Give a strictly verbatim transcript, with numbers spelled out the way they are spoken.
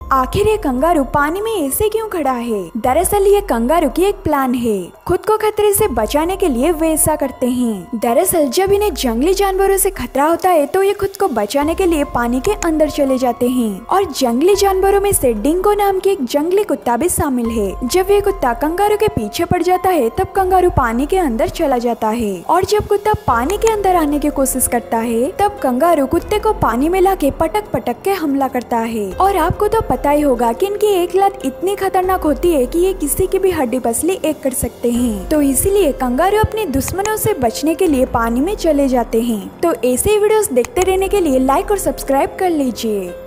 आखिर ये कंगारू पानी में ऐसे क्यों खड़ा है? दरअसल ये कंगारू की एक प्लान है। खुद को खतरे से बचाने के लिए वे ऐसा करते हैं। दरअसल जब इन्हें जंगली जानवरों से खतरा होता है तो ये खुद को बचाने के लिए पानी के अंदर चले जाते हैं। और जंगली जानवरों में से डिंगो नाम की एक जंगली कुत्ता भी शामिल है। जब ये कुत्ता कंगारू के पीछे पड़ जाता है तब कंगारू पानी के अंदर चला जाता है। और जब कुत्ता पानी के अंदर आने की कोशिश करता है तब कंगारू कुत्ते को पानी में लाके पटक पटक के हमला करता है। और आपको तो पता ही होगा कि इनकी एक लात इतनी खतरनाक होती है कि ये किसी की भी हड्डी पसली एक कर सकते हैं। तो इसीलिए कंगारू अपने दुश्मनों से बचने के लिए पानी में चले जाते हैं। तो ऐसे वीडियोस देखते रहने के लिए लाइक और सब्सक्राइब कर लीजिए।